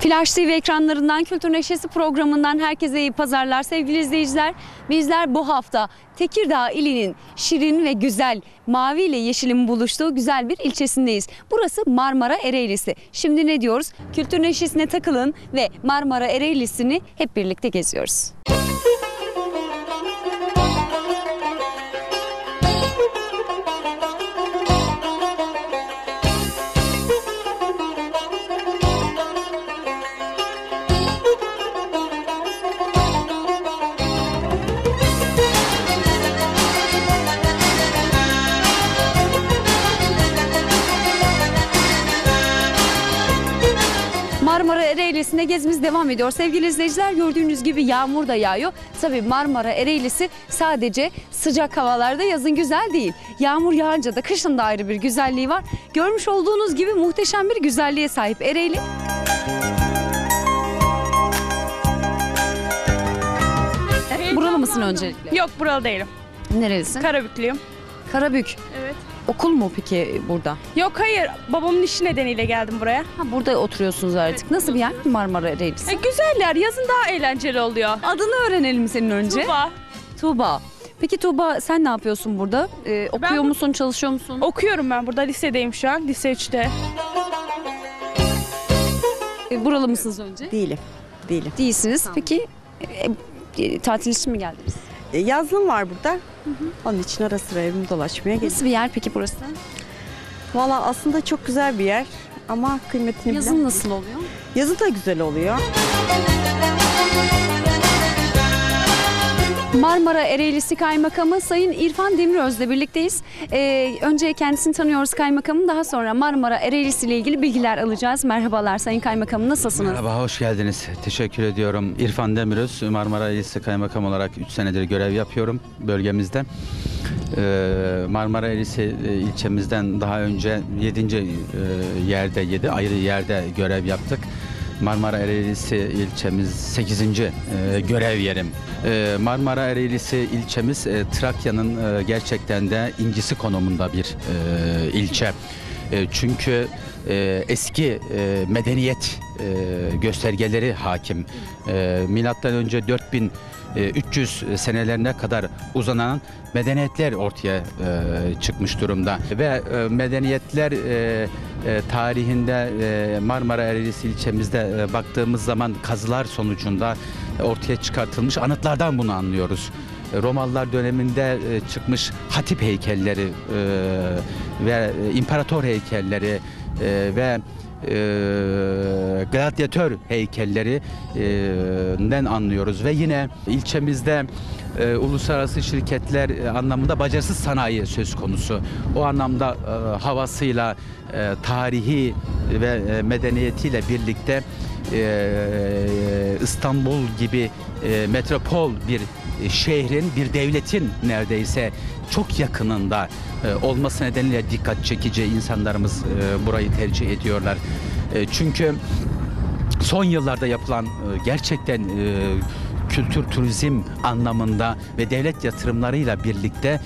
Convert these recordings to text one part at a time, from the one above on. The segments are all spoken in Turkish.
Flash TV ekranlarından, Kültür Neşesi programından herkese iyi pazarlar sevgili izleyiciler. Bizler bu hafta Tekirdağ ilinin şirin ve güzel, mavi ile yeşilin buluştuğu güzel bir ilçesindeyiz. Burası Marmara Ereğlisi. Şimdi ne diyoruz? Kültür Neşesi'ne takılın ve Marmara Ereğlisi'ni hep birlikte geziyoruz. Marmara Ereğlisi'nde gezimiz devam ediyor. Sevgili izleyiciler, gördüğünüz gibi yağmur da yağıyor. Tabii Marmara Ereğlisi sadece sıcak havalarda yazın güzel değil. Yağmur yağınca da kışın da ayrı bir güzelliği var. Görmüş olduğunuz gibi muhteşem bir güzelliğe sahip Ereğli. Buralı mısın öncelikle? Yok, buralı değilim. Nerelisin? Karabüklüyüm. Karabük. Evet. Okul mu peki burada? Yok, hayır. Babamın işi nedeniyle geldim buraya. Ha, burada oturuyorsunuz artık. Evet. Nasıl bir yer Marmara Ereğlisi? Güzel yer. Yazın daha eğlenceli oluyor. Adını öğrenelim senin önce. Tuba. Tuğba. Peki Tuğba, sen ne yapıyorsun burada? Okuyor Ben- musun, çalışıyor musun? Okuyorum ben burada. Lisedeyim şu an. Lise 3'te. Buralı mısınız önce? Değilim. Değilim. Değilsiniz. Peki tatil için mi geldiniz? Yazlığım var burada. Onun için ara sıra evimi dolaşmaya geliyorum. Nasıl bir yer peki burası? Valla aslında çok güzel bir yer ama kıymetini Yazın bilen... nasıl oluyor? Yazın da güzel oluyor. Marmara Ereğlisi Kaymakamı Sayın İrfan Demiröz'le birlikteyiz. Önce kendisini tanıyoruz kaymakamın, daha sonra Marmara Ereğlisi ile ilgili bilgiler alacağız. Merhabalar Sayın Kaymakamım, nasılsınız? Merhaba, hoş geldiniz. Teşekkür ediyorum. İrfan Demiröz, Marmara Ereğlisi Kaymakam olarak 3 senedir görev yapıyorum bölgemizde. Marmara Ereğlisi ilçemizden daha önce 7. ayrı yerde görev yaptık. Marmara Ereğlisi ilçemiz 8. görev yerim. Marmara Ereğlisi ilçemiz Trakya'nın gerçekten de incisi konumunda bir ilçe. Çünkü eski medeniyet göstergeleri hakim. Milattan önce 4300 senelerine kadar uzanan medeniyetler ortaya çıkmış durumda ve medeniyetler tarihinde Marmara Ereğlisi ilçemizde baktığımız zaman kazılar sonucunda ortaya çıkartılmış anıtlardan bunu anlıyoruz. Romalılar döneminde çıkmış hatip heykelleri ve imparator heykelleri ve gladyatör heykellerinden anlıyoruz ve yine ilçemizde uluslararası şirketler anlamında bacarsız sanayi söz konusu. O anlamda havasıyla, tarihi ve medeniyetiyle birlikte İstanbul gibi metropol bir şehrin, bir devletin neredeyse çok yakınında olması nedeniyle dikkat çekici, insanlarımız burayı tercih ediyorlar. Çünkü son yıllarda yapılan gerçekten kültür turizm anlamında ve devlet yatırımlarıyla birlikte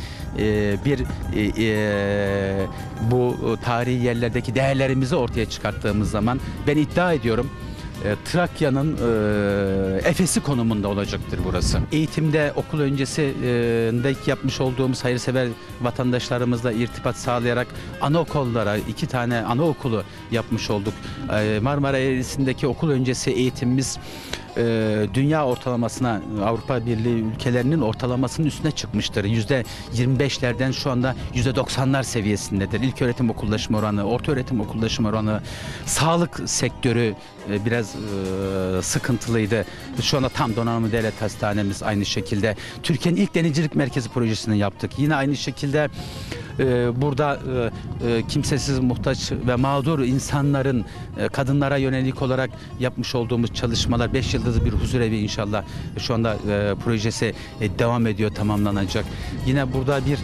bu tarihi yerlerdeki değerlerimizi ortaya çıkarttığımız zaman ben iddia ediyorum Trakya'nın Efes'i konumunda olacaktır burası. Eğitimde okul öncesinde yapmış olduğumuz hayırsever vatandaşlarımızla irtibat sağlayarak anaokullara 2 tane anaokulu yapmış olduk. Marmara Ereğlisi'ndeki okul öncesi eğitimimiz dünya ortalamasına, Avrupa Birliği ülkelerinin ortalamasının üstüne çıkmıştır. %25'lerden şu anda %90'lar seviyesindedir. İlköğretim okullaşma oranı, ortaöğretim okullaşma oranı, sağlık sektörü biraz sıkıntılıydı. Şu anda tam donanımlı devlet hastanemiz aynı şekilde. Türkiye'nin ilk denizcilik merkezi projesini yaptık. Yine aynı şekilde burada kimsesiz, muhtaç ve mağdur insanların kadınlara yönelik olarak yapmış olduğumuz çalışmalar 5 yıldızlı bir huzurevi inşallah şu anda projesi devam ediyor, tamamlanacak. Yine burada bir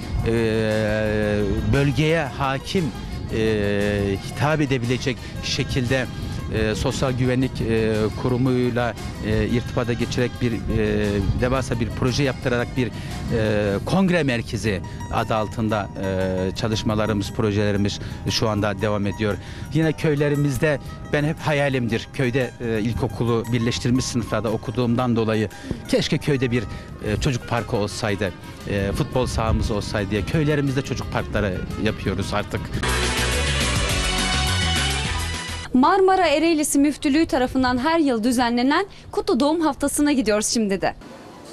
bölgeye hakim hitap edebilecek şekilde Sosyal Güvenlik Kurumu'yla irtibata geçerek devasa bir proje yaptırarak bir kongre merkezi adı altında çalışmalarımız, projelerimiz şu anda devam ediyor. Yine köylerimizde ben hep hayalimdir. Köyde ilkokulu birleştirilmiş sınıflarda okuduğumdan dolayı keşke köyde bir çocuk parkı olsaydı, futbol sahamız olsaydı diye köylerimizde çocuk parkları yapıyoruz artık. Marmara Ereğlisi Müftülüğü tarafından her yıl düzenlenen Kutlu Doğum Haftası'na gidiyoruz şimdi de.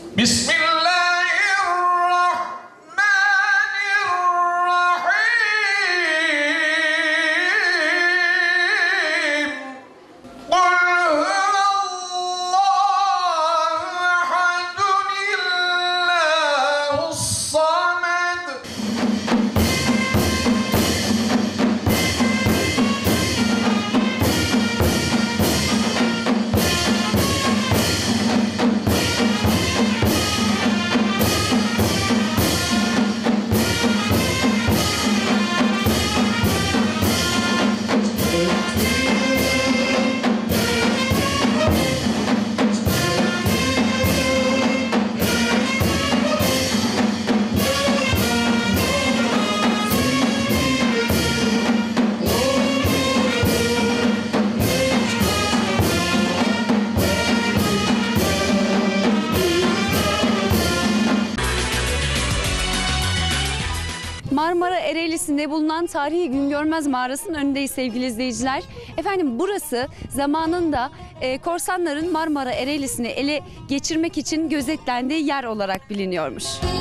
Marmara Ereğlisi'nde bulunan tarihi Güngörmez Mağarası'nın önündeyiz sevgili izleyiciler. Efendim burası zamanında korsanların Marmara Ereğlisi'ni ele geçirmek için gözetlendiği yer olarak biliniyormuş.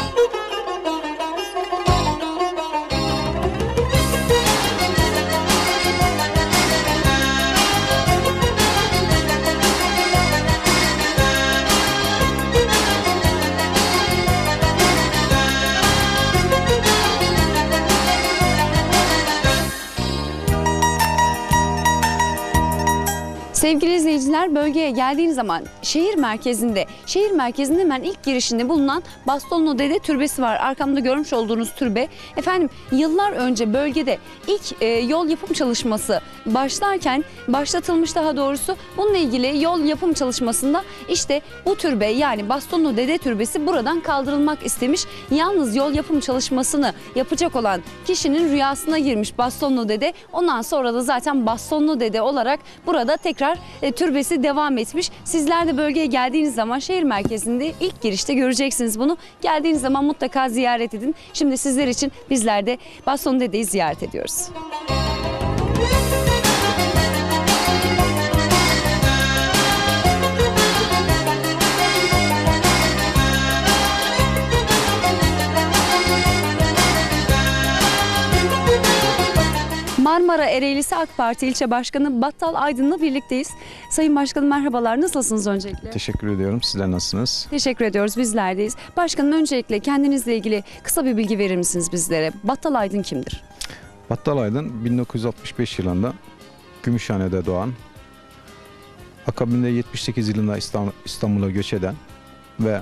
Sevgili izleyiciler, bölgeye geldiğiniz zaman şehir merkezinde hemen ilk girişinde bulunan Bastonlu Dede Türbesi var. Arkamda görmüş olduğunuz türbe. Efendim yıllar önce bölgede ilk yol yapım çalışması başlatılmış daha doğrusu. Bununla ilgili yol yapım çalışmasında işte bu türbe yani Bastonlu Dede Türbesi buradan kaldırılmak istemiş. Yalnız yol yapım çalışmasını yapacak olan kişinin rüyasına girmiş Bastonlu Dede. Ondan sonra da zaten Bastonlu Dede olarak burada tekrar türbesi devam etmiş. Sizler de bölgeye geldiğiniz zaman şehir merkezinde ilk girişte göreceksiniz bunu. Geldiğiniz zaman mutlaka ziyaret edin. Şimdi sizler için bizler de Bastonlu Dede'yi ziyaret ediyoruz. Marmara Ereğlisi AK Parti İlçe Başkanı Battal Aydın'la birlikteyiz. Sayın Başkanım merhabalar. Nasılsınız öncelikle? Teşekkür ediyorum. Sizler nasılsınız? Teşekkür ediyoruz. Bizlerdeyiz. Başkanım öncelikle kendinizle ilgili kısa bir bilgi verir misiniz bizlere? Battal Aydın kimdir? Battal Aydın 1965 yılında Gümüşhane'de doğan, akabinde 78 yılında İstanbul'a göç eden ve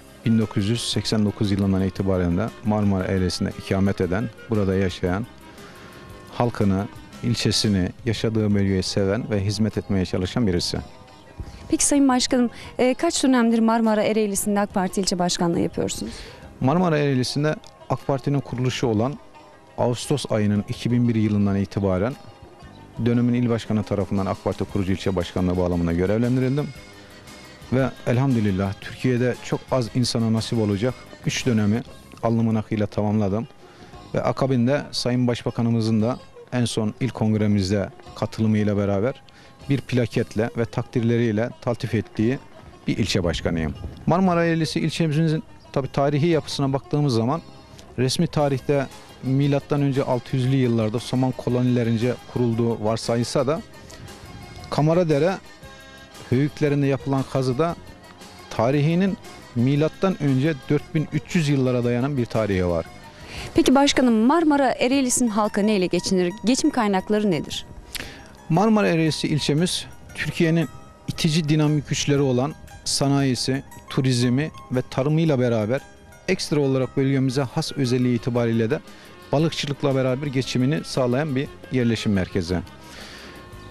1989 yılından itibaren de Marmara Ereğlisi'nde ikamet eden, burada yaşayan, halkını, ilçesini, yaşadığı bölgeyi seven ve hizmet etmeye çalışan birisi. Peki Sayın Başkanım kaç dönemdir Marmara Ereğlisi'nde AK Parti İlçe Başkanlığı yapıyorsunuz? Marmara Ereğlisi'nde AK Parti'nin kuruluşu olan Ağustos ayının 2001 yılından itibaren dönemin il başkanı tarafından AK Parti kurucu ilçe başkanlığı bağlamında görevlendirildim. Ve elhamdülillah Türkiye'de çok az insana nasip olacak 3 dönemi alnımın akıyla tamamladım. Ve akabinde Sayın Başbakanımızın da en son il kongremizde katılımıyla beraber bir plaketle ve takdirleriyle taltif ettiği bir ilçe başkanıyım. Marmara Ereğlisi ilçemizin tabii tarihi yapısına baktığımız zaman resmi tarihte milattan önce 600'lü yıllarda Osmanlı kolonilerince kurulduğu varsayılsa da Kamaradere höyüklerinde yapılan kazıda tarihinin milattan önce 4300 yıllara dayanan bir tarihi var. Peki başkanım Marmara Ereğlisi'nin halkı neyle geçinir? Geçim kaynakları nedir? Marmara Ereğlisi ilçemiz Türkiye'nin itici dinamik güçleri olan sanayisi, turizmi ve tarımıyla beraber ekstra olarak bölgemize has özelliği itibariyle de balıkçılıkla beraber geçimini sağlayan bir yerleşim merkezi.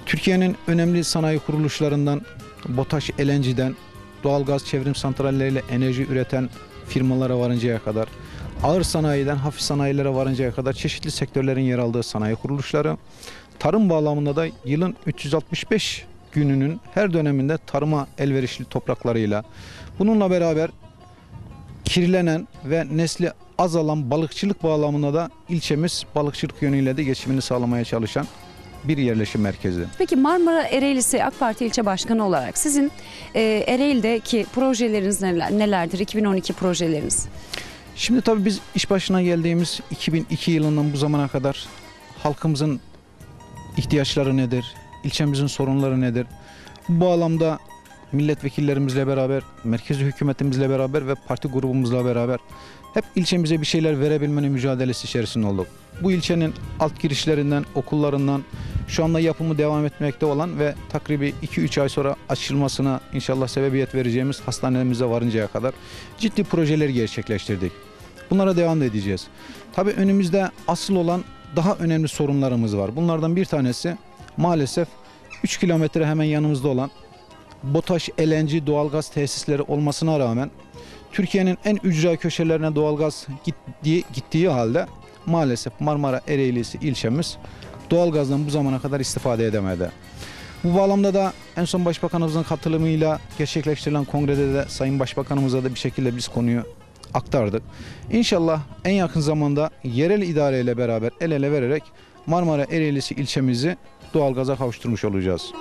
Türkiye'nin önemli sanayi kuruluşlarından BOTAŞ, LNG'den doğalgaz çevrim santralleriyle enerji üreten firmalara varıncaya kadar, ağır sanayiden hafif sanayilere varıncaya kadar çeşitli sektörlerin yer aldığı sanayi kuruluşları, tarım bağlamında da yılın 365 gününün her döneminde tarıma elverişli topraklarıyla, bununla beraber kirlenen ve nesli azalan balıkçılık bağlamında da ilçemiz balıkçılık yönüyle de geçimini sağlamaya çalışan bir yerleşim merkezi. Peki Marmara Ereğlisi AK Parti ilçe başkanı olarak sizin Ereğli'deki projeleriniz nelerdir? 2012 projeleriniz. Şimdi tabii biz iş başına geldiğimiz 2002 yılından bu zamana kadar halkımızın ihtiyaçları nedir? İlçemizin sorunları nedir? Bu bağlamda milletvekillerimizle beraber, merkezi hükümetimizle beraber ve parti grubumuzla beraber hep ilçemize bir şeyler verebilmenin mücadelesi içerisinde olduk. Bu ilçenin alt girişlerinden, okullarından şu anda yapımı devam etmekte olan ve takribi 2-3 ay sonra açılmasına inşallah sebebiyet vereceğimiz hastanemize varıncaya kadar ciddi projeler gerçekleştirdik. Bunlara devam edeceğiz. Tabii önümüzde asıl olan daha önemli sorunlarımız var. Bunlardan bir tanesi maalesef 3 kilometre hemen yanımızda olan BOTAŞ, LNG doğalgaz tesisleri olmasına rağmen Türkiye'nin en ücra köşelerine doğalgaz gittiği halde maalesef Marmara Ereğlisi ilçemiz doğalgazdan bu zamana kadar istifade edemedi. Bu bağlamda da en son Başbakanımızın katılımıyla gerçekleştirilen kongrede de Sayın Başbakanımıza da bir şekilde biz konuyu aktardık. İnşallah en yakın zamanda yerel idareyle beraber el ele vererek Marmara Ereğlisi ilçemizi doğalgaza kavuşturmuş olacağız.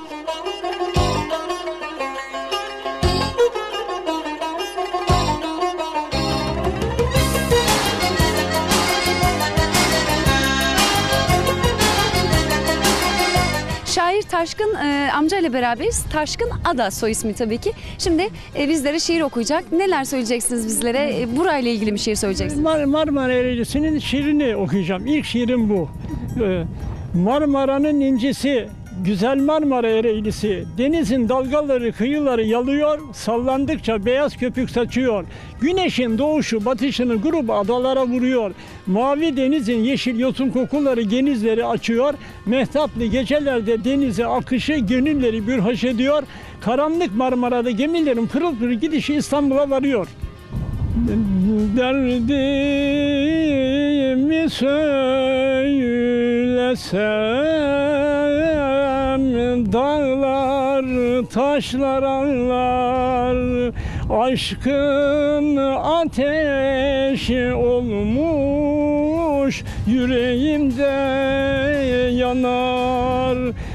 Şair Taşkın amcayla beraberiz. Taşkın Ada soy ismi tabii ki. Şimdi bizlere şiir okuyacak. Neler söyleyeceksiniz bizlere? Burayla ilgili bir şiir söyleyeceksiniz. Marmara Ereğlisi'nin şiirini okuyacağım. İlk şiirim bu. Marmara'nın incisi, güzel Marmara Ereğlisi, denizin dalgaları kıyıları yalıyor, sallandıkça beyaz köpük saçıyor. Güneşin doğuşu batışını grup adalara vuruyor. Mavi denizin yeşil yosun kokuları genizleri açıyor. Mehtaplı gecelerde denize akışı gönülleri bürhaş ediyor. Karanlık Marmara'da gemilerin pırıl pırıl gidişi İstanbul'a varıyor. Derdimi söylesem dağlar taşlar ağlar, aşkın ateşi olmuş yüreğimde yanar.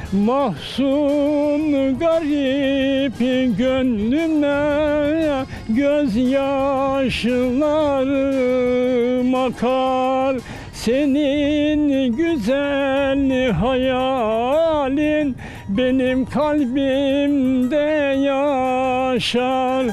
Mahzun garip gönlüme gözyaşlarım akar. Senin güzel hayalin benim kalbimde yaşar.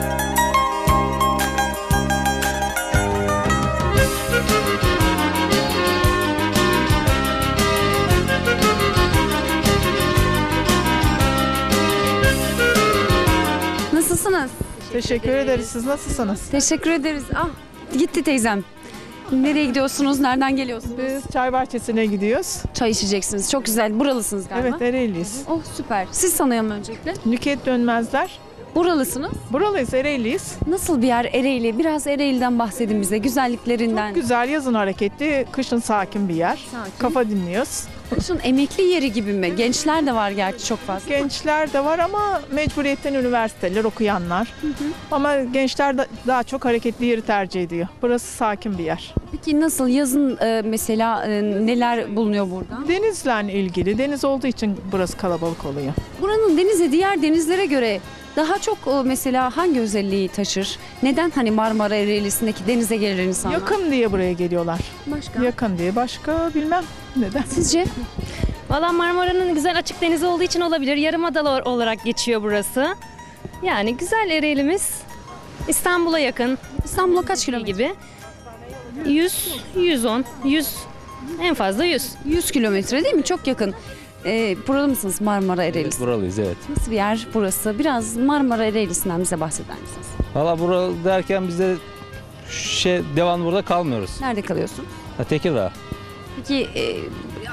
Nasılsınız? Teşekkür ederiz. Siz nasılsınız? Teşekkür ederiz. Ah, gitti teyzem. Nereye gidiyorsunuz? Nereden geliyorsunuz? Biz çay bahçesine gidiyoruz. Çay içeceksiniz. Çok güzel. Buralısınız galiba. Evet, Ereğliyiz. Oh süper. Siz tanıyalım öncelikle. Nükhet Dönmezler. Buralısınız. Buralıyız, Ereğliyiz. Nasıl bir yer Ereğli? Biraz Ereğli'den bahsedin bize. Güzelliklerinden. Güzel, yazın hareketli, kışın sakin bir yer. Sakin. Kafa dinliyoruz. Kışın emekli yeri gibi mi? Gençler de var gerçi çok fazla. Gençler de var ama mecburiyetten üniversiteler, okuyanlar. Ama gençler daha çok hareketli yeri tercih ediyor. Burası sakin bir yer. Peki nasıl? Yazın mesela neler bulunuyor burada? Denizle ilgili, deniz olduğu için burası kalabalık oluyor. Buranın denizi diğer denizlere göre daha çok mesela hangi özelliği taşır? Neden hani Marmara Ereğlisi'ndeki denize gelir insanlar? Yakın diye buraya geliyorlar. Başka? Yakın diye. Başka bilmem neden. Sizce? Valla Marmara'nın güzel açık denizi olduğu için olabilir. Yarımada olarak geçiyor burası. Yani güzel Ereğli'miz. İstanbul'a yakın. İstanbul'a kaç kilometre? Gibi. 100, 110, 100 en fazla 100. 100 kilometre değil mi? Çok yakın. Buralı mısınız Marmara Ereğlisi? Buralıyız evet. Nasıl bir yer burası? Biraz Marmara Ereğlisi'nden bize bahseder misiniz? Valla buralı derken biz de devamlı burada kalmıyoruz. Nerede kalıyorsun? Tekirdağ. Peki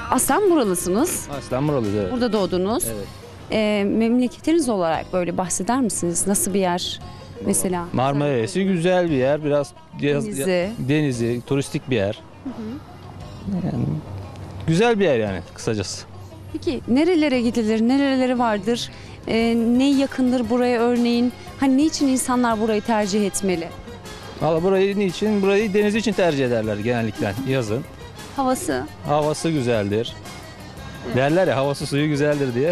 Aslen buralısınız. Aslen buralıyız, evet. Burada doğdunuz. Evet. Memleketiniz olarak böyle bahseder misiniz? Nasıl bir yer mesela? Marmara Eresi güzel bir yer. Biraz Denizi. denizi, turistik bir yer. Yani, güzel bir yer yani kısacası. Peki nerelere gidilir, nereleri vardır, ne yakındır buraya örneğin? Hani niçin insanlar burayı tercih etmeli? Valla burayı niçin? Burayı deniz için tercih ederler genellikle yazın. Havası. Havası güzeldir. Derler ya havası suyu güzeldir diye.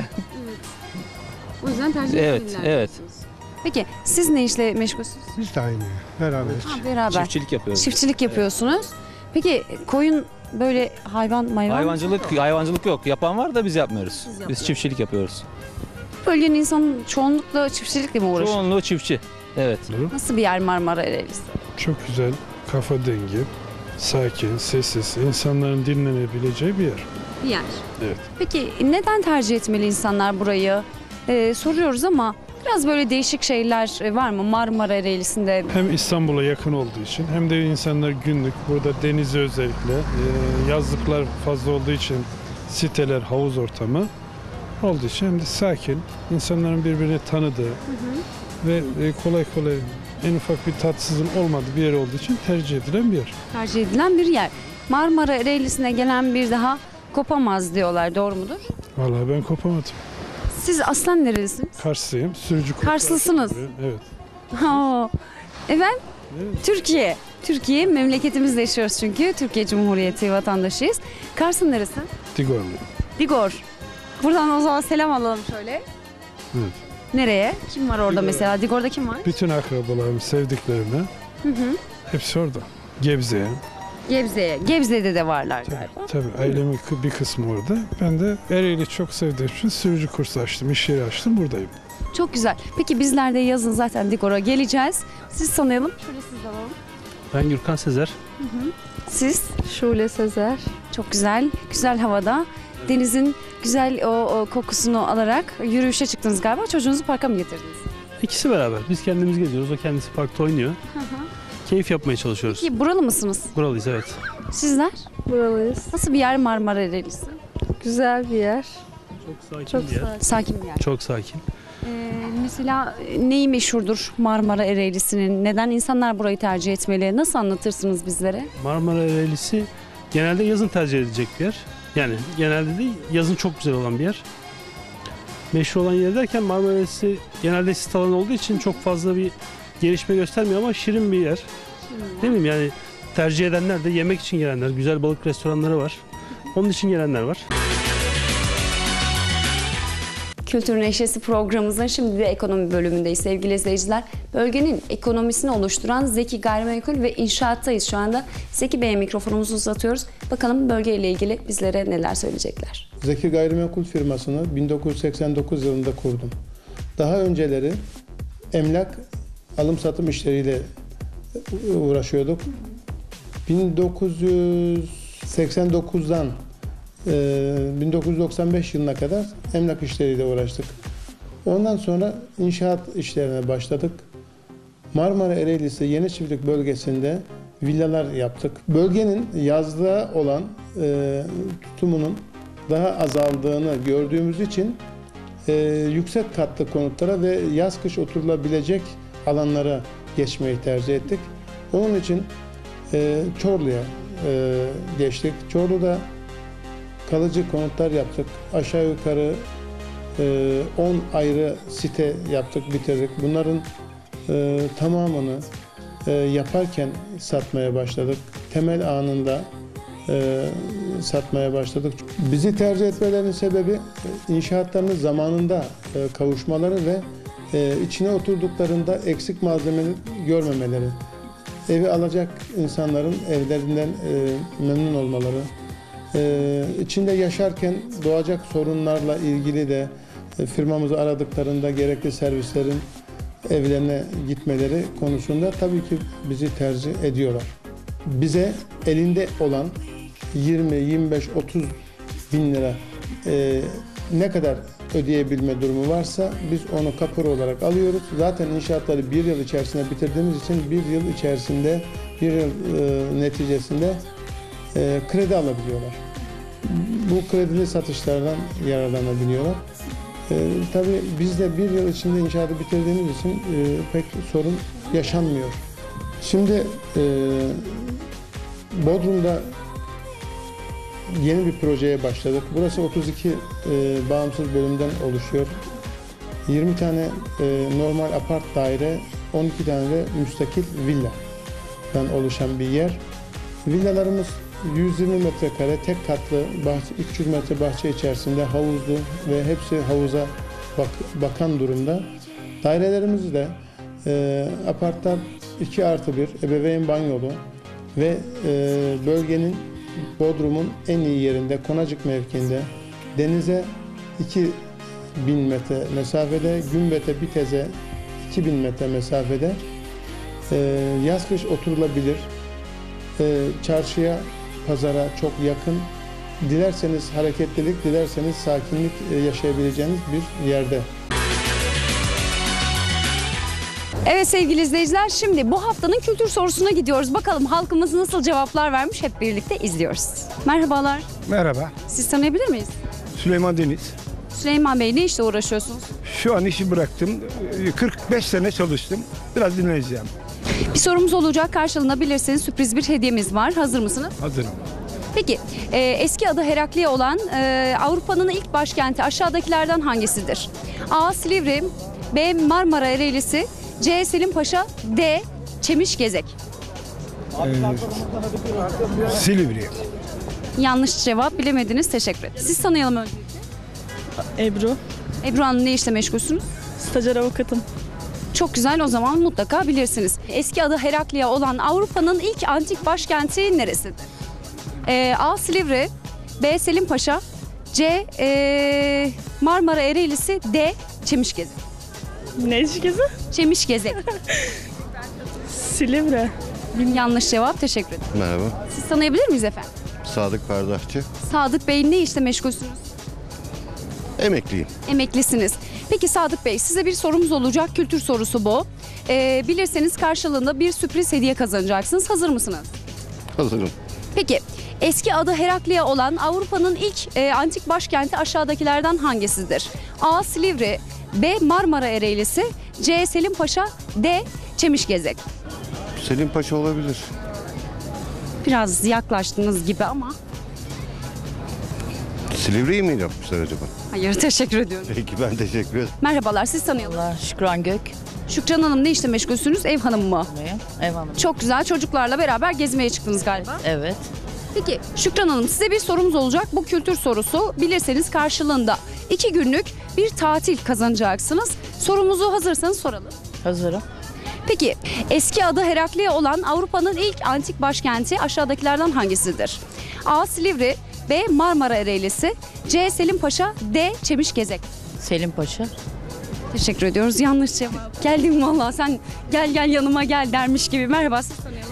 O yüzden tercih Evet, etmeliler evet. diyorsunuz. Peki siz ne işle meşgulsünüz? Biz de aynı. Beraber. Ha, beraber. Çiftçilik yapıyoruz. Çiftçilik yapıyorsunuz. Peki koyun böyle Hayvancılık yok. Yapan var da biz yapmıyoruz. Biz yapıyorsunuz. çiftçilik yapıyoruz. Bölgenin insanı çoğunlukla çiftçilikle mi uğraşıyor? Çoğunluğu çiftçi. Evet. Nasıl bir yer Marmara Ereğlisi? Çok güzel, kafa dengi, sakin, sessiz, insanların dinlenebileceği bir yer. Bir yer. Evet. Peki neden tercih etmeli insanlar burayı? Soruyoruz ama biraz böyle değişik şeyler var mı Marmara Ereğlisi'nde? Hem İstanbul'a yakın olduğu için hem de insanlar günlük burada denizi özellikle yazlıklar fazla olduğu için siteler, havuz ortamı olduğu için hem de sakin, insanların birbirini tanıdığı ve kolay kolay en ufak bir tatsızın olmadığı bir yer olduğu için tercih edilen bir yer. Tercih edilen bir yer. Marmara Ereğlisi'ne gelen bir daha kopamaz diyorlar, doğru mudur? Vallahi ben kopamadım. Siz aslen nerelisiniz? Karslıyım, sürücü Karslısınız. Evet. Efendim? Evet. Türkiye. Türkiye memleketimizde yaşıyoruz çünkü. Türkiye Cumhuriyeti vatandaşıyız. Kars'ın neresi? Digorlu. Digor. Buradan o zaman selam alalım şöyle. Evet. Nereye? Kim var orada Digor'a. mesela? Digor'da kim var? Bütün akrabalarım, sevdiklerime Hı hı. hepsi orada. Gebze'ye. Gebze'ye. Gebze'de de varlar galiba. Tabii ailemin bir kısmı orada. Ben de Ereğli çok sevdiğim için sürücü kursu açtım, iş yeri açtım, buradayım. Çok güzel. Peki bizler de yazın zaten Digor'a geleceğiz. Siz tanıyalım. Şöyle siz alalım. Ben Gürkan Sezer. Siz? Şule Sezer. Çok güzel. Güzel havada. Denizin güzel o kokusunu alarak yürüyüşe çıktınız galiba. Çocuğunuzu parka mı getirdiniz? İkisi beraber. Biz kendimiz geziyoruz. O kendisi parkta oynuyor. Keyif yapmaya çalışıyoruz. Peki buralı mısınız? Buralıyız, evet. Sizler? Buralıyız. Nasıl bir yer Marmara Ereğlisi? Güzel bir yer. Çok sakin Çok bir yer. sakin. Sakin bir yer. Çok sakin. Mesela neyi meşhurdur Marmara Ereğlisi'nin? Neden insanlar burayı tercih etmeli? Nasıl anlatırsınız bizlere? Marmara Ereğlisi genelde yazın tercih edilecek bir yer. Yani genelde değil, yazın çok güzel olan bir yer. Meşhur olan yer derken Marmara Ereğlisi genelde sit alanı olduğu için çok fazla bir gelişme göstermiyor ama şirin bir yer. Değil mi? Yani tercih edenler de yemek için gelenler, güzel balık restoranları var. Onun için gelenler var. Kültür Neşesi programımızın şimdi de ekonomi bölümündeyiz sevgili izleyiciler. Bölgenin ekonomisini oluşturan Zeki Gayrimenkul ve İnşaat'tayız şu anda. Zeki Bey'e mikrofonumuzu uzatıyoruz. Bakalım bölgeyle ilgili bizlere neler söyleyecekler. Zeki Gayrimenkul firmasını 1989 yılında kurdum. Daha önceleri emlak alım satım işleriyle uğraşıyorduk. 1989'dan 1995 yılına kadar emlak işleriyle uğraştık. Ondan sonra inşaat işlerine başladık. Marmara Ereğlisi Yeni Çiftlik bölgesinde villalar yaptık. Bölgenin yazlığa olan tutumunun daha azaldığını gördüğümüz için yüksek katlı konutlara ve yaz kış oturulabilecek alanlara geçmeyi tercih ettik. Onun için Çorlu'ya geçtik. Çorlu'da kalıcı konutlar yaptık. Aşağı yukarı 10 ayrı site yaptık, bitirdik. Bunların tamamını yaparken satmaya başladık. Temel anında satmaya başladık. Bizi tercih etmelerinin sebebi inşaatlarını zamanında kavuşmaları ve içine oturduklarında eksik malzeme görmemeleri. Evi alacak insanların evlerinden memnun olmaları. İçinde yaşarken doğacak sorunlarla ilgili de firmamızı aradıklarında gerekli servislerin evlerine gitmeleri konusunda tabii ki bizi tercih ediyorlar. Bize elinde olan 20, 25, 30 bin lira ne kadar ödeyebilme durumu varsa biz onu kapora olarak alıyoruz. Zaten inşaatları bir yıl içerisinde bitirdiğimiz için bir yıl içerisinde, bir yıl neticesinde kredi alabiliyorlar. bu kredili satışlardan yararlanabiliyorlar. Tabii biz de bir yıl içinde inşaatı bitirdiğimiz için pek sorun yaşanmıyor. Şimdi Bodrum'da yeni bir projeye başladık. Burası 32 bağımsız bölümden oluşuyor. 20 tane normal apart daire, 12 tane de müstakil villadan oluşan bir yer. Villalarımız 120 metrekare, tek katlı, 300 metre bahçe içerisinde havuzlu ve hepsi havuza bakan durumda. Dairelerimiz de apartlar 2+1, ebeveyn banyolu ve bölgenin Bodrum'un en iyi yerinde, Konacık mevkiinde, denize 2000 metre mesafede, Gümbet'e, Bitez'e 2000 metre mesafede, yaz kış oturulabilir, çarşıya, pazara çok yakın, dilerseniz hareketlilik, dilerseniz sakinlik yaşayabileceğiniz bir yerde. Evet sevgili izleyiciler, şimdi bu haftanın kültür sorusuna gidiyoruz. Bakalım halkımız nasıl cevaplar vermiş, hep birlikte izliyoruz. Merhabalar. Merhaba. Siz tanıyabilir miyiz? Süleyman Deniz. Süleyman Bey, ne işle uğraşıyorsunuz? Şu an işi bıraktım. 45 sene çalıştım. Biraz dinleneceğim. Bir sorumuz olacak, karşılığında bilirseniz sürpriz bir hediyemiz var. Hazır mısınız? Hazırım. Peki, eski adı Herakliye olan Avrupa'nın ilk başkenti aşağıdakilerden hangisidir? A. Silivri, B. Marmara Ereğlisi, C. Selimpaşa, D. Çemişgezek. Silivri. Yanlış cevap, bilemediniz. Teşekkür ederim. Siz tanıyalım önce. Ebru. Ebru Hanım, ne işle meşgulsünüz? Stajyer avukatım. Çok güzel, o zaman mutlaka bilirsiniz. Eski adı Herakliye olan Avrupa'nın ilk antik başkenti neresidir? A. Silivri, B. Selimpaşa, C. Marmara Ereğlisi, D. Çemişgezek. Ne işgezi? Çemişgezek. Silivri. Yanlış cevap, teşekkür ederim. Merhaba. Siz tanıyabilir miyiz efendim? Sadık Pardahçı. Sadık Bey, ne işle meşgulsünüz? Emekliyim. Emeklisiniz. Peki Sadık Bey, size bir sorumuz olacak. Kültür sorusu bu. Bilirseniz karşılığında bir sürpriz hediye kazanacaksınız. Hazır mısınız? Hazırım. Peki, eski adı Herakliye olan Avrupa'nın ilk antik başkenti aşağıdakilerden hangisidir? A. Silivri, B. Marmara Ereğlisi, C. Selimpaşa, D. Çemişgezek. Selim Paşa olabilir. Biraz yaklaştınız gibi ama. Silivri'yi mi yapmışlar acaba? Hayır, teşekkür ediyorum. Peki, ben teşekkür ederim. Merhabalar, siz tanıyalım. Şükran Gök. Şükran Hanım, ne işle meşgulsünüz? Ev hanımı mı? Ev hanımı. Çok güzel, çocuklarla beraber gezmeye çıktınız galiba. Evet. Peki Şükran Hanım, size bir sorumuz olacak. Bu kültür sorusu, bilirseniz karşılığında 2 günlük bir tatil kazanacaksınız. Sorumuzu hazırsanız soralım. Hazırım. Peki eski adı Herakliye olan Avrupa'nın ilk antik başkenti aşağıdakilerden hangisidir? A. Silivri, B. Marmara Ereğlisi, C. Selimpaşa, D. Çemişgezek. Selimpaşa. Teşekkür ediyoruz. Yanlış cevap. Geldim vallahi, sen gel yanıma gel dermiş gibi. Merhaba, siz tanıyalım.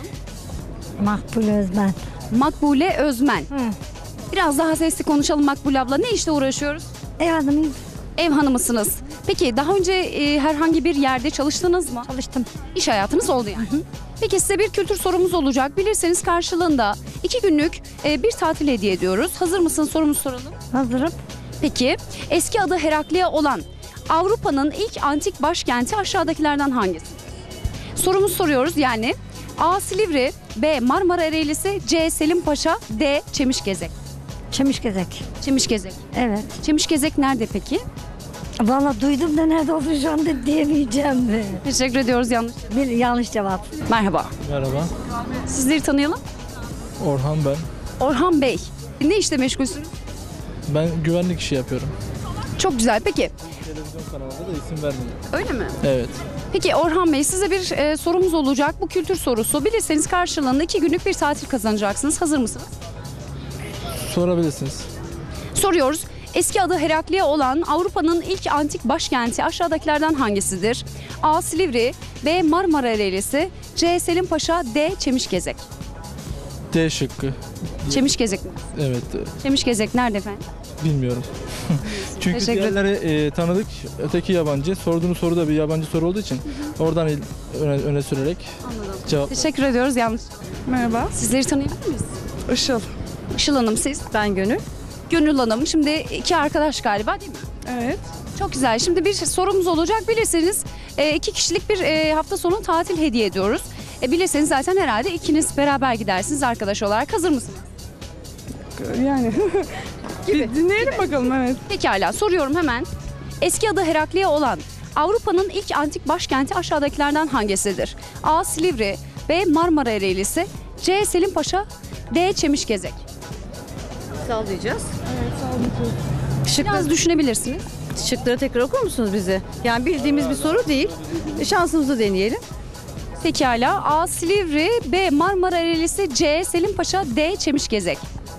Makbule Özmen. Makbule Özmen. Biraz daha sesli konuşalım Makbule abla. Ne işle uğraşıyoruz? Ev hanımıyım. Ev hanımısınız. Peki daha önce herhangi bir yerde çalıştınız mı? Çalıştım. İş hayatınız oldu yani. Peki size bir kültür sorumuz olacak. Bilirseniz karşılığında 2 günlük bir tatil hediye ediyoruz. Hazır mısın? Sorumuzu soralım. Hazırım. Peki eski adı Herakliye olan Avrupa'nın ilk antik başkenti aşağıdakilerden hangisi? Sorumuz soruyoruz yani. A. Silivri, B. Marmara Ereğlisi, C. Selimpaşa, D. Çemişgezek. Çemişgezek. Çemişgezek. Evet. Çemişgezek nerede peki? Vallahi duydum da nerede olduğunu şu anda diyemeyeceğim mi? Teşekkür ediyoruz, yanlış. Bir yanlış cevap. Merhaba. Merhaba. Sizleri tanıyalım. Orhan ben. Orhan Bey, ne işle meşgulsünüz? Ben güvenlik işi yapıyorum. Çok güzel. Peki. Televizyon kanalında da isim vermeyeyim. Öyle mi? Evet. Peki Orhan Bey, size bir sorumuz olacak. Bu kültür sorusu. Bilirseniz karşılığında 2 günlük bir tatil kazanacaksınız. Hazır mısınız? Sorabilirsiniz. Soruyoruz. Eski adı Herakliye olan Avrupa'nın ilk antik başkenti aşağıdakilerden hangisidir? A. Silivri, B. Marmara Ereğlisi, C. Selimpaşa, D. Çemişgezek. D şıkkı. Çemişgezek mi? Evet. Çemişgezek nerede efendim? Bilmiyorum. Çünkü Teşekkür diğerleri tanıdık, öteki yabancı. Sorduğunuz soru da bir yabancı soru olduğu için oradan öne sürerek cevap. Teşekkür ediyoruz. Yanlış. Merhaba. Sizleri tanıyabilir miyiz? Işıl. Işıl Hanım, siz? Ben Gönül. Gönül Hanım. Şimdi iki arkadaş galiba değil mi? Evet. Çok güzel. Şimdi bir sorumuz olacak. Bilirseniz 2 kişilik bir hafta sonu tatil hediye ediyoruz. Bilirseniz zaten herhalde ikiniz beraber gidersiniz arkadaş olarak. Hazır mısınız? Yani Gibi. dinleyelim bakalım, evet. Pekala, soruyorum hemen. Eski adı Herakliya olan Avrupa'nın ilk antik başkenti aşağıdakilerden hangisidir? A. Silivri, B. Marmara Ereğlisi, C. Selimpaşa, D. Çemişgezek. Sallayacağız. Evet, sağ olun. Biraz düşünebilirsiniz. Şıkları tekrar okur musunuz bize? Yani bildiğimiz bir soru değil. Şansımızı deneyelim. Pekala, A. Silivri, B. Marmara Ereğlisi, C. Selimpaşa, D. Çemişgezek.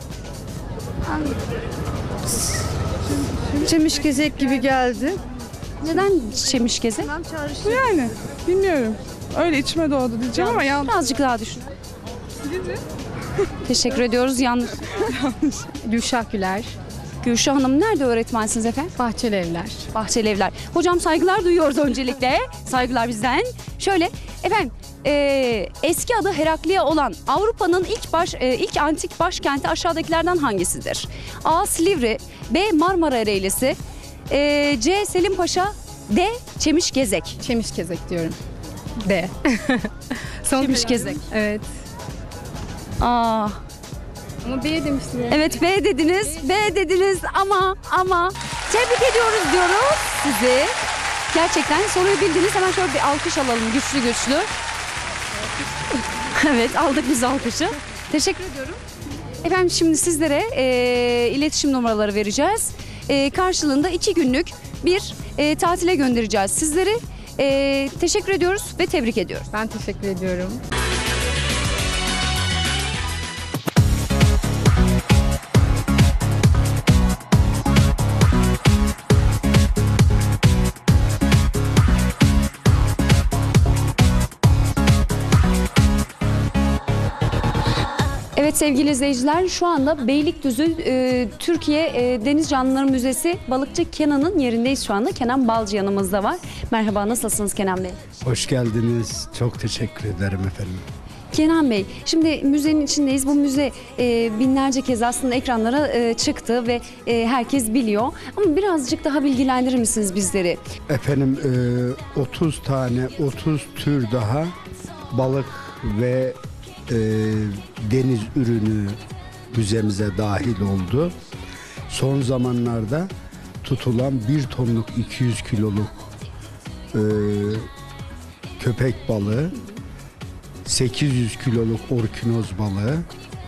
Çemişgezek gibi geldi. Neden Çemişgezek? Yani bilmiyorum. Öyle içime doğdu diyeceğim ama yanlış. Birazcık daha düşün. Teşekkür ediyoruz. Yanlış. Gülşah Güler, Gülşah Hanım nerede öğretmensiniz efendim? Bahçeli Evler. Bahçeli Evler. Hocam saygılar duyuyoruz öncelikle. Saygılar bizden. Şöyle efendim eski adı Herakliya olan Avrupa'nın ilk antik başkenti aşağıdakilerden hangisidir? A. Silivri, B. Marmara Ereğlisi, C. Selimpaşa, D. Çemişgezek. Çemişgezek diyorum. D. Çemişgezek. Evet. Aa. Ama B demiştim. Evet B dediniz. B dediniz ama tebrik ediyoruz diyoruz sizi. Gerçekten soruyu bildiniz. Hemen şöyle bir alkış alalım güçlü. Evet aldık biz alkışı. Teşekkür ediyorum. Efendim şimdi sizlere iletişim numaraları vereceğiz. Karşılığında 2 günlük bir tatile göndereceğiz sizleri. Teşekkür ediyoruz ve tebrik ediyoruz. Ben teşekkür ediyorum. Evet sevgili izleyiciler şu anda Beylikdüzü Türkiye Deniz Canlıları Müzesi Balıkçı Kenan'ın yerindeyiz şu anda. Kenan Balcı yanımızda var. Merhaba, nasılsınız Kenan Bey? Hoş geldiniz. Çok teşekkür ederim efendim. Kenan Bey, şimdi müzenin içindeyiz. Bu müze binlerce kez aslında ekranlara çıktı ve herkes biliyor. Ama birazcık daha bilgilendirir misiniz bizleri? Efendim 30 tür daha balık ve deniz ürünü müzemize dahil oldu. Son zamanlarda tutulan 1 tonluk 200 kiloluk köpek balığı, 800 kiloluk orkinoz balığı,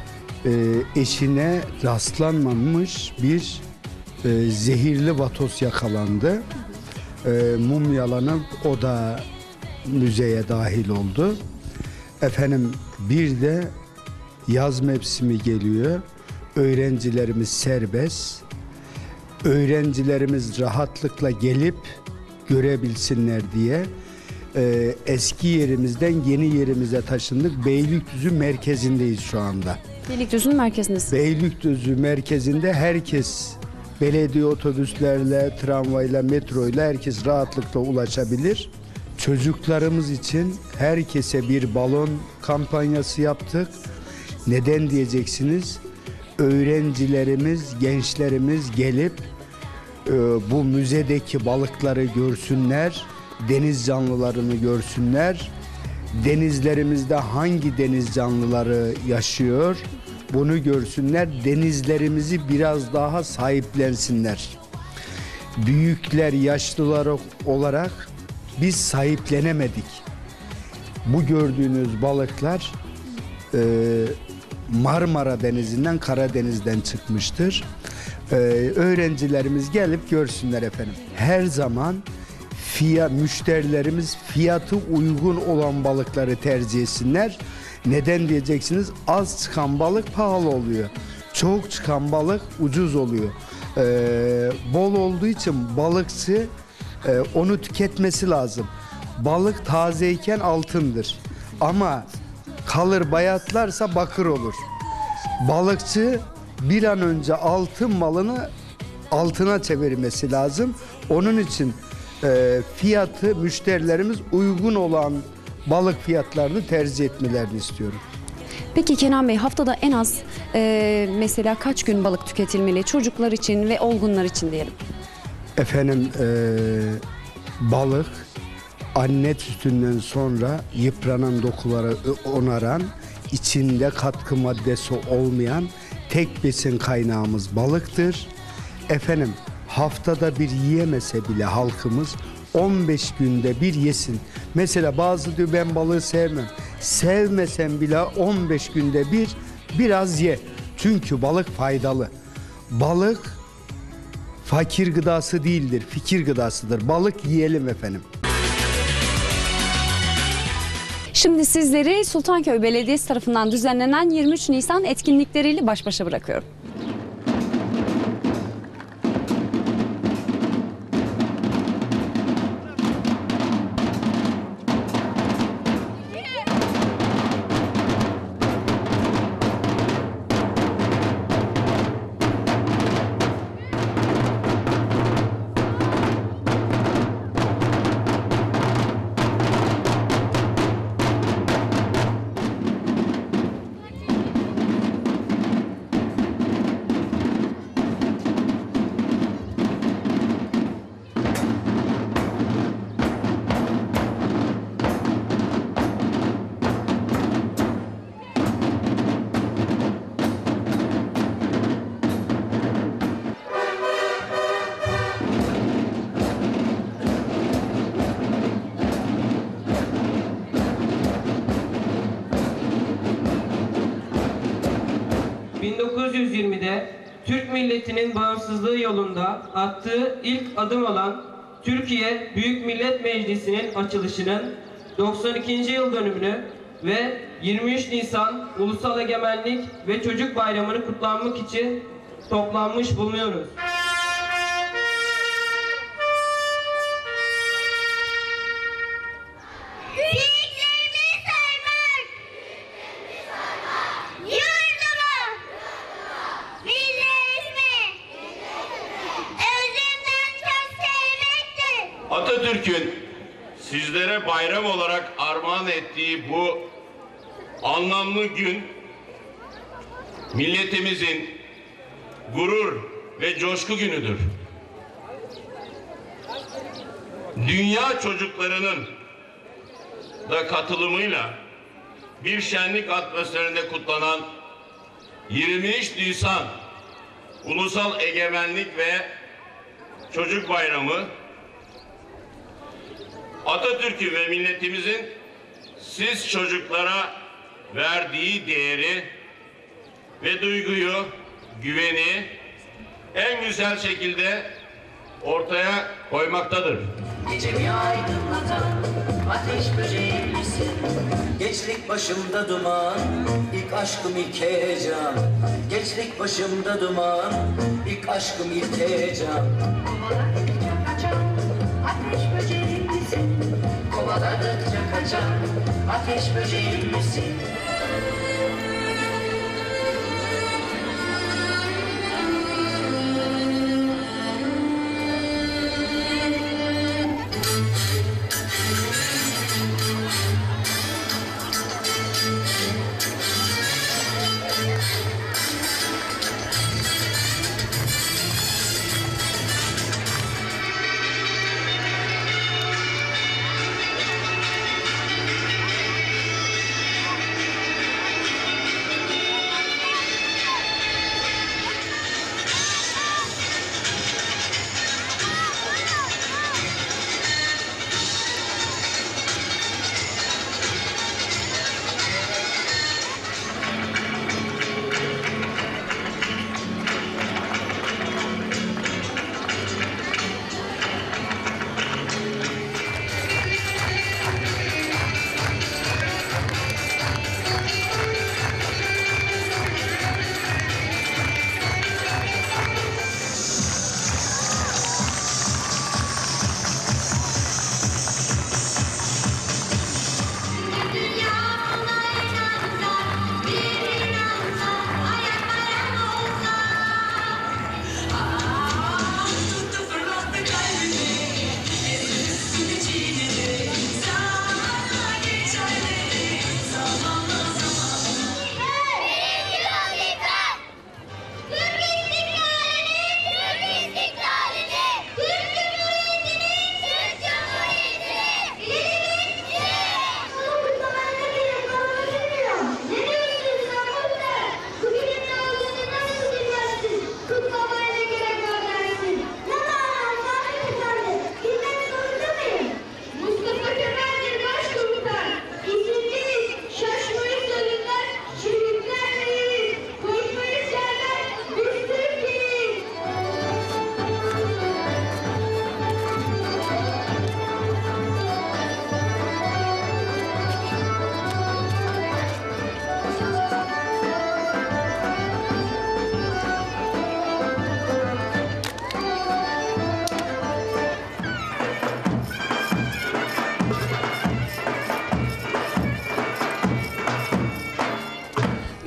eşine rastlanmamış bir zehirli vatoz yakalandı. Mumyalanıp o da müzeye dahil oldu. Efendim bir de yaz mevsimi geliyor. Öğrencilerimiz serbest. Öğrencilerimiz rahatlıkla gelip görebilsinler diye eski yerimizden yeni yerimize taşındık. Beylikdüzü merkezindeyiz şu anda. Beylikdüzü'nün merkezindeyiz. Beylikdüzü merkezinde herkes belediye otobüslerle, tramvayla, metroyla herkes rahatlıkla ulaşabilir. Çocuklarımız için herkese bir balon kampanyası yaptık. Neden diyeceksiniz? Öğrencilerimiz, gençlerimiz gelip bu müzedeki balıkları görsünler, deniz canlılarını görsünler. Denizlerimizde hangi deniz canlıları yaşıyor? Bunu görsünler, denizlerimizi biraz daha sahiplensinler. Büyükler, yaşlılar olarak biz sahiplenemedik. Bu gördüğünüz balıklar Marmara Denizi'nden, Karadeniz'den çıkmıştır. Öğrencilerimiz gelip görsünler efendim. Her zaman müşterilerimiz fiyatı uygun olan balıkları tercih etsinler. Neden diyeceksiniz? Az çıkan balık pahalı oluyor. Çok çıkan balık ucuz oluyor. Bol olduğu için balıkçı onu tüketmesi lazım. Balık tazeyken altındır. Ama kalır bayatlarsa bakır olur. Balıkçı bir an önce altın malını altına çevirmesi lazım. Onun için fiyatı müşterilerimiz uygun olan balık fiyatlarını tercih etmelerini istiyorum. Peki Kenan Bey, haftada en az mesela kaç gün balık tüketilmeli çocuklar için ve olgunlar için diyelim? Efendim balık anne sütünden sonra yıpranan dokuları onaran, içinde katkı maddesi olmayan tek besin kaynağımız balıktır. Efendim haftada bir yiyemese bile halkımız 15 günde bir yesin. Mesela bazı diyor ben balığı sevmem. Sevmesen bile 15 günde bir biraz ye. Çünkü balık faydalı. Balık fakir gıdası değildir, fikir gıdasıdır. Balık yiyelim efendim. Şimdi sizleri Sultanköy Belediyesi tarafından düzenlenen 23 Nisan etkinlikleriyle baş başa bırakıyorum. Türk milletinin bağımsızlığı yolunda attığı ilk adım olan Türkiye Büyük Millet Meclisi'nin açılışının 92. yıl dönümünü ve 23 Nisan Ulusal Egemenlik ve Çocuk Bayramı'nı kutlanmak için toplanmış bulunuyoruz. Atatürk'ün sizlere bayram olarak armağan ettiği bu anlamlı gün milletimizin gurur ve coşku günüdür. Dünya çocuklarının da katılımıyla bir şenlik atmosferinde kutlanan 23 Nisan Ulusal Egemenlik ve Çocuk Bayramı Atatürk'ün ve milletimizin siz çocuklara verdiği değeri ve duyguyu, güveni en güzel şekilde ortaya koymaktadır. Gecemi aydınlatan ateş böceğim misin? Gençlik başımda duman, ilk aşkım ilk heyecan. Gençlik başımda duman, ilk aşkım ilk heyecan. Ateş böceğim misin? Kovaladıkça kaçan ateş böceğim misin?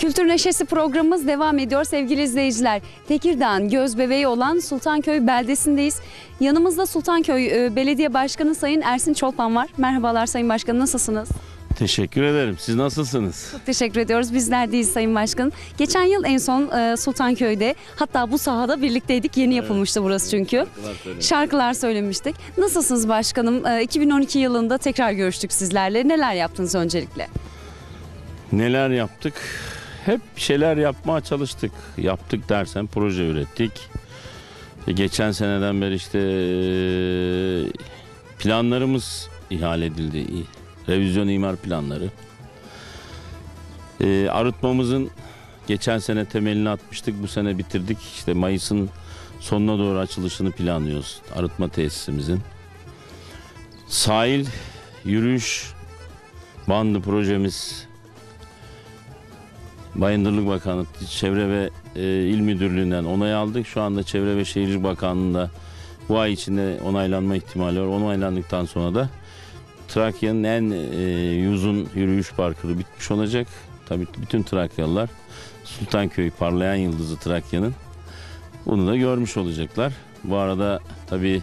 Kültür Neşesi programımız devam ediyor sevgili izleyiciler. Tekirdağ'ın gözbebeği olan Sultanköy beldesindeyiz. Yanımızda Sultanköy Belediye Başkanı Sayın Ersin Çolpan var. Merhabalar Sayın Başkanım, nasılsınız? Teşekkür ederim. Siz nasılsınız? Çok teşekkür ediyoruz. Bizler deyiz Sayın Başkanım. Geçen yıl en son Sultanköy'de, hatta bu sahada birlikteydik. Yeni yapılmıştı burası çünkü. Şarkılar söylemiştik. Nasılsınız başkanım? 2012 yılında tekrar görüştük sizlerle. Neler yaptınız öncelikle? Neler yaptık? Hep şeyler yapmaya çalıştık. Yaptık dersen proje ürettik. Geçen seneden beri işte planlarımız ihale edildi. Revizyon imar planları. Arıtmamızın geçen sene temelini atmıştık. Bu sene bitirdik. İşte Mayıs'ın sonuna doğru açılışını planlıyoruz. Arıtma tesisimizin. Sahil yürüyüş bandı projemiz Bayındırlık Bakanlığı Çevre ve İl Müdürlüğü'nden onay aldık. Şu anda Çevre ve Şehircilik Bakanlığı'nda bu ay içinde onaylanma ihtimali var. Onaylandıktan sonra da Trakya'nın en uzun yürüyüş parkuru bitmiş olacak. Tabii bütün Trakyalılar Sultanköy parlayan yıldızı Trakya'nın bunu da görmüş olacaklar. Bu arada tabii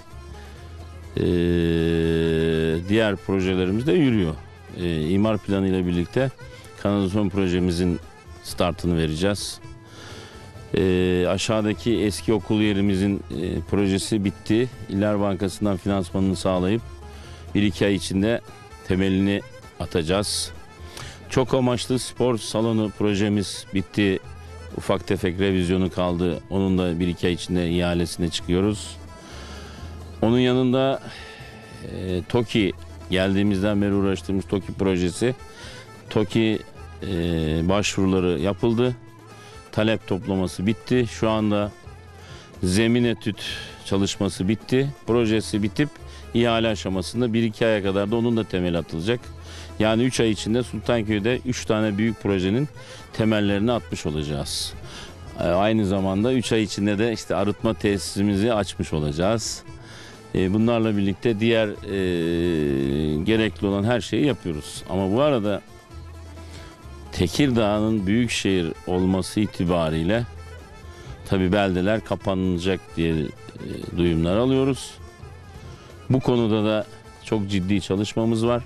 diğer projelerimiz de yürüyor. İmar planı ile birlikte kanalizasyon projemizin startını vereceğiz. Aşağıdaki eski okul yerimizin projesi bitti. İller Bankası'ndan finansmanını sağlayıp 1-2 ay içinde temelini atacağız. Çok amaçlı spor salonu projemiz bitti. Ufak tefek revizyonu kaldı. Onun da 1-2 ay içinde ihalesine çıkıyoruz. Onun yanında TOKİ, geldiğimizden beri uğraştığımız TOKİ projesi. TOKİ başvuruları yapıldı. Talep toplaması bitti. Şu anda zemin etüt çalışması bitti. Projesi bitip ihale aşamasında 1-2 aya kadar da onun da temeli atılacak. Yani 3 ay içinde Sultanköy'de 3 tane büyük projenin temellerini atmış olacağız. Aynı zamanda 3 ay içinde de işte arıtma tesisimizi açmış olacağız. Bunlarla birlikte diğer gerekli olan her şeyi yapıyoruz. Ama bu arada Tekirdağ'ın büyükşehir olması itibariyle tabii beldeler kapanacak diye duyumlar alıyoruz. Bu konuda da çok ciddi çalışmamız var.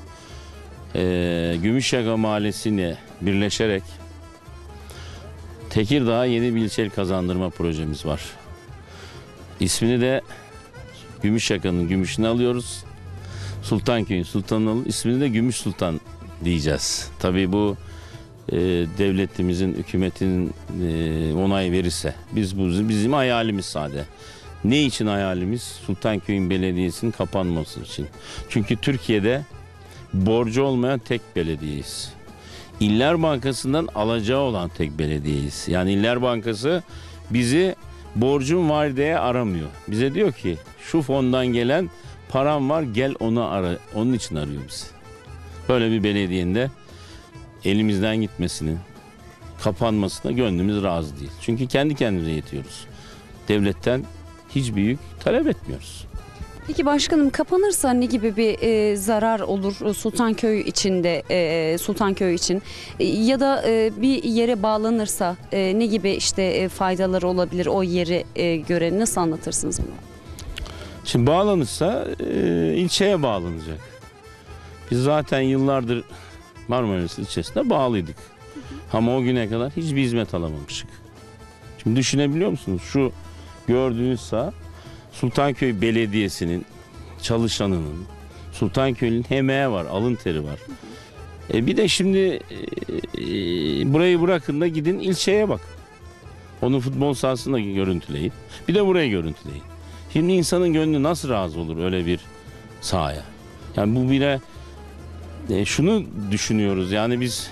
Gümüşyaka Mahallesi'ne birleşerek Tekirdağ'a yeni bir ilçe kazandırma projemiz var. İsmini de Gümüşyaka'nın gümüşünü alıyoruz. Sultanköy'ün sultanı, ismini de Gümüş Sultan diyeceğiz. Tabii bu devletimizin, hükümetin onay verirse bizim hayalimiz sade. Ne için hayalimiz? Sultanköy'ün belediyesinin kapanması için. Çünkü Türkiye'de borcu olmayan tek belediyeyiz. İller Bankası'ndan alacağı olan tek belediyeyiz. Yani İller Bankası bizi borcun var diye aramıyor. Bize diyor ki şu fondan gelen param var, gel onu ara. Onun için arıyor bizi. Böyle bir belediyenin de elimizden gitmesini, kapanmasına gönlümüz razı değil. Çünkü kendi kendimize yetiyoruz. Devletten hiç büyük talep etmiyoruz. Peki başkanım, kapanırsa ne gibi bir zarar olur Sultanköy içinde, Sultanköy için ya da bir yere bağlanırsa ne gibi işte faydaları olabilir o yere göre, nasıl anlatırsınız bunu? Şimdi bağlanırsa ilçeye bağlanacak. Biz zaten yıllardır Marmaris ilçesine bağlıydık. Ama o güne kadar hiçbir hizmet alamamıştık. Şimdi düşünebiliyor musunuz? Şu gördüğünüz saha Sultanköy Belediyesi'nin çalışanının, Sultanköy'ün emeği var, alın teri var. Bir de şimdi burayı bırakın da gidin ilçeye bak. Onun futbol sahasını da görüntüleyin. Bir de burayı görüntüleyin. Şimdi insanın gönlü nasıl razı olur öyle bir sahaya? Yani bu bile şunu düşünüyoruz. Yani biz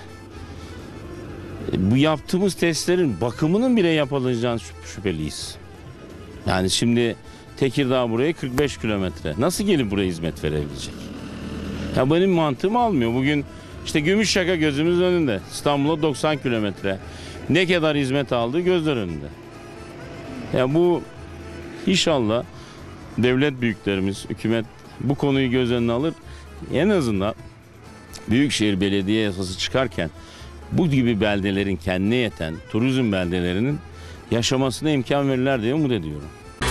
bu yaptığımız testlerin bakımının bile yapılacağını şüpheliyiz. Yani şimdi Tekirdağ buraya 45 kilometre. Nasıl gelip buraya hizmet verebilecek? Ya benim mantığım almıyor. Bugün işte Gümüşyaka gözümüz önünde. İstanbul'a 90 kilometre. Ne kadar hizmet aldığı gözler önünde. Ya bu inşallah devlet büyüklerimiz, hükümet bu konuyu göz önüne alır. En azından Büyükşehir Belediye Yasası çıkarken bu gibi beldelerin kendine yeten turizm beldelerinin yaşamasına imkan verirler diye umut ediyorum.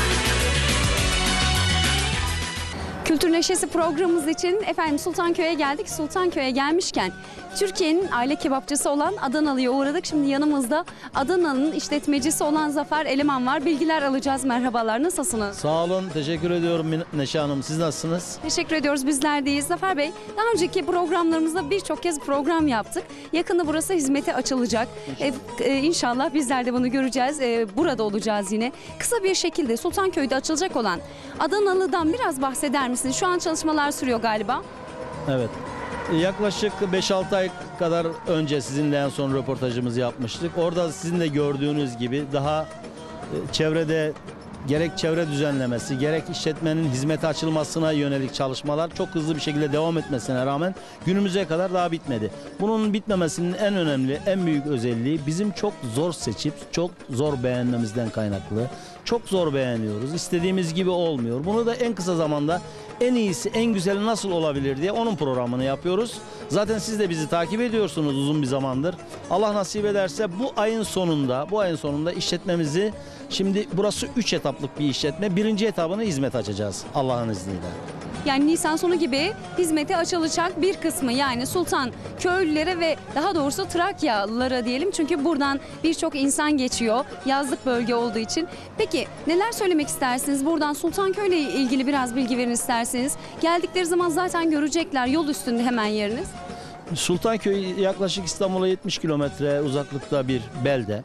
Kültür Neşesi programımız için efendim Sultanköy'e geldik. Sultanköy'e gelmişken Türkiye'nin aile kebapçısı olan Adanalı'ya uğradık. Şimdi yanımızda Adana'nın işletmecisi olan Zafer Eleman var. Bilgiler alacağız. Merhabalar, nasılsınız? Sağ olun, teşekkür ediyorum Neşe Hanım. Siz nasılsınız? Teşekkür ediyoruz, bizler deyiz. Zafer Bey, daha önceki programlarımızda birçok kez program yaptık. Yakında burası hizmete açılacak. İnşallah bizler de bunu göreceğiz. Burada olacağız yine. Kısa bir şekilde Sultanköy'de açılacak olan Adanalı'dan biraz bahseder misiniz? Şu an çalışmalar sürüyor galiba. Evet. Yaklaşık 5-6 ay kadar önce sizinle en son röportajımızı yapmıştık. Orada sizin de gördüğünüz gibi daha çevrede gerek çevre düzenlemesi, gerek işletmenin hizmete açılmasına yönelik çalışmalar çok hızlı bir şekilde devam etmesine rağmen günümüze kadar daha bitmedi. Bunun bitmemesinin en önemli, en büyük özelliği bizim çok zor seçip, çok zor beğenmemizden kaynaklı. Çok zor beğeniyoruz. İstediğimiz gibi olmuyor. Bunu da en kısa zamanda en iyisi, en güzeli nasıl olabilir diye onun programını yapıyoruz. Zaten siz de bizi takip ediyorsunuz uzun bir zamandır. Allah nasip ederse bu ayın sonunda işletmemizi, şimdi burası 3 etaplık bir işletme. 1. etabını hizmet açacağız Allah'ın izniyle. Yani Nisan sonu gibi hizmete açılacak bir kısmı, yani Sultan köylülere ve daha doğrusu Trakyalılara diyelim. Çünkü buradan birçok insan geçiyor yazlık bölge olduğu için. Peki neler söylemek istersiniz? Buradan Sultanköy ile ilgili biraz bilgi verin isterseniz. Geldikleri zaman zaten görecekler, yol üstünde hemen yeriniz. Sultanköy yaklaşık İstanbul'a 70 kilometre uzaklıkta bir belde.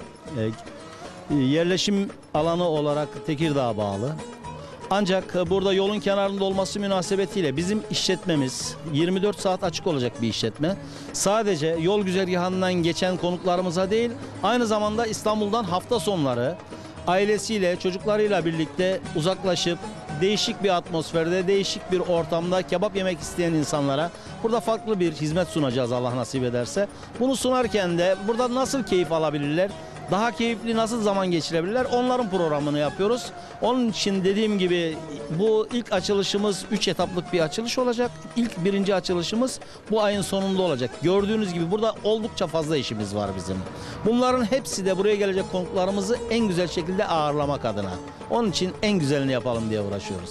Yerleşim alanı olarak Tekirdağ'a bağlı. Ancak burada yolun kenarında olması münasebetiyle bizim işletmemiz 24 saat açık olacak bir işletme. Sadece yol güzergahından geçen konuklarımıza değil, aynı zamanda İstanbul'dan hafta sonları ailesiyle, çocuklarıyla birlikte uzaklaşıp değişik bir atmosferde, değişik bir ortamda kebap yemek isteyen insanlara burada farklı bir hizmet sunacağız Allah nasip ederse. Bunu sunarken de burada nasıl keyif alabilirler, daha keyifli nasıl zaman geçirebilirler, onların programını yapıyoruz. Onun için dediğim gibi bu ilk açılışımız 3 etaplık bir açılış olacak. İlk 1. açılışımız bu ayın sonunda olacak. Gördüğünüz gibi burada oldukça fazla işimiz var bizim. Bunların hepsi de buraya gelecek konuklarımızı en güzel şekilde ağırlamak adına. Onun için en güzelini yapalım diye uğraşıyoruz.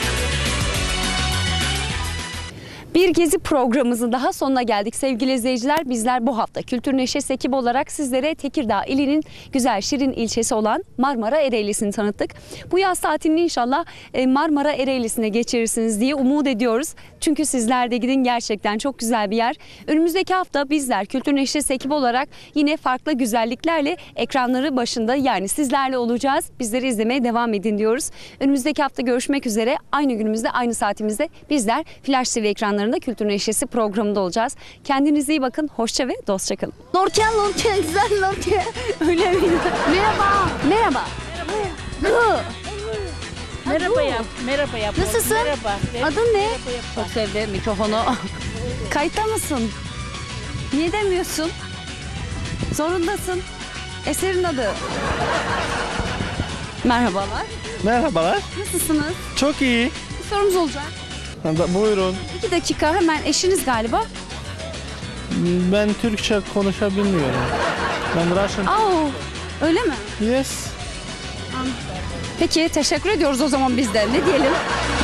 Bir gezi programımızın daha sonuna geldik sevgili izleyiciler. Bizler bu hafta Kültür Neşesi ekibi olarak sizlere Tekirdağ ilinin güzel şirin ilçesi olan Marmara Ereğlisi'ni tanıttık. Bu yaz tatilini inşallah Marmara Ereğlisi'ne geçirirsiniz diye umut ediyoruz. Çünkü sizler de gidin, gerçekten çok güzel bir yer. Önümüzdeki hafta bizler Kültür Neşesi ekibi olarak yine farklı güzelliklerle ekranları başında, yani sizlerle olacağız. Bizleri izlemeye devam edin diyoruz. Önümüzdeki hafta görüşmek üzere. Aynı günümüzde, aynı saatimizde bizler Flash TV ekranlarında Kültür Neşesi programında olacağız. Kendinize iyi bakın. Hoşça ve dostça kalın. Norçe güzel Norçe. Öyle mi? Merhaba. Merhaba. Merhaba yap. Merhaba yap. Nasılsın? Merhaba. Adın ne? Merhaba yap. Çok sevdi mikrofonu. Kayıtta mısın? Niye demiyorsun? Zorundasın. Eserin adı. Merhabalar. Merhabalar. Nasılsınız? Çok iyi. Bir sorumuz olacak. Buyurun. 2 dakika, hemen eşiniz galiba. Ben Türkçe konuşabilmiyorum. Ben Russian. Öyle mi? Yes. Peki teşekkür ediyoruz o zaman biz de. Ne diyelim?